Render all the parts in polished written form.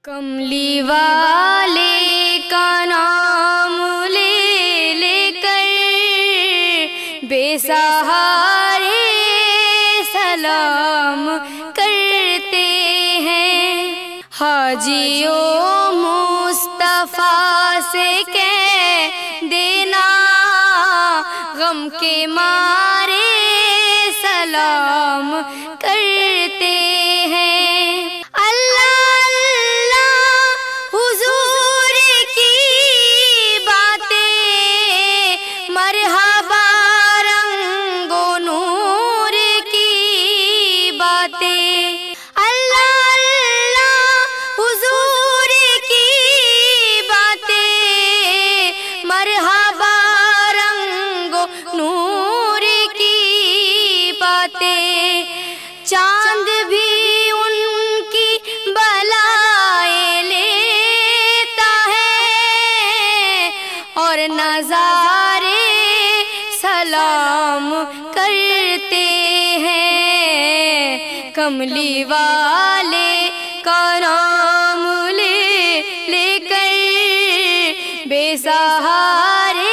کملی والے کا نام لے لے کر بے سہارے سلام کرتے ہیں، حاجیوں مصطفیٰ سے کہہ دینا غم کے مارے سلام کرتے ہیں۔ چاند بھی ان کی بلائیں لیتا ہے اور نظارے سلام کرتے ہیں، کملی والے کا نام لے لے کر بے سہارے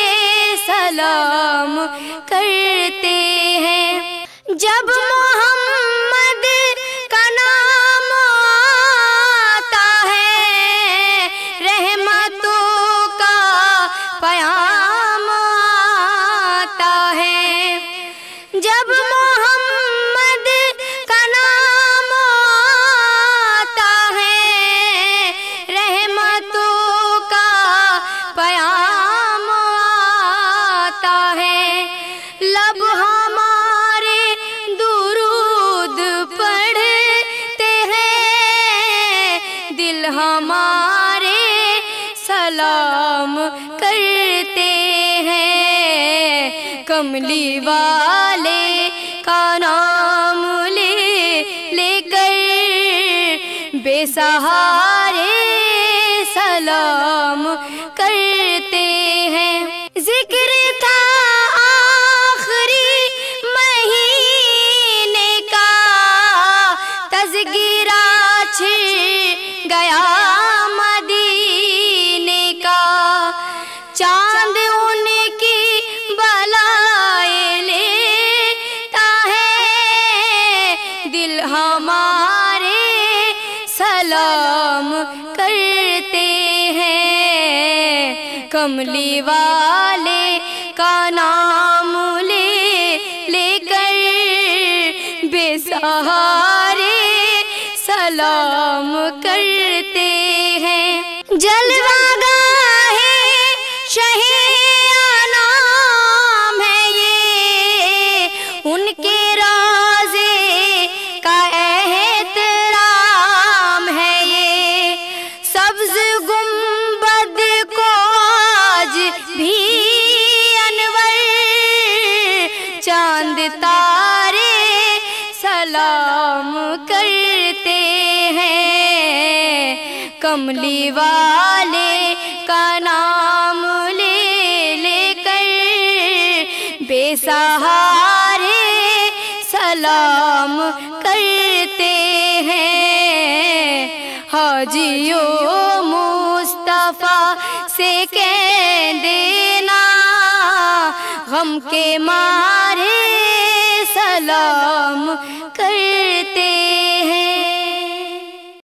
سلام کرتے ہیں۔ جب محمد کا نام آتا ہے، رحمتوں کا پیام آتا ہے۔ جب محمد کا نام آتا ہے، رحمتوں کا پیام آتا ہے۔ لب ہمارے سلام کرتے ہیں، کملی والے کا نام لے لے کر بے سہارے سلام کرتے ہیں۔ ذکر تھا آخری مہینے کا، تذکرہ گیا مدینے کا، چاند ان کی بلائیں لیتا ہے، دل ہمارے سلام کرتے ہیں، کملی والے کا نام لے لے کر بے سہارے سلام کرتے ہیں۔ جلوہ گاہ شہ انام ہے یہ، ان کے روضے کا احترام ہے یہ، سبز گنبد کو آج بھی انور چاند تارے سلام کرتے ہیں، کملی والے کا نام لے لے کر بے سہارے سلام کرتے ہیں، حاجیوں مصطفیٰ سے کہہ دینا غم کے مارے سلام کرتے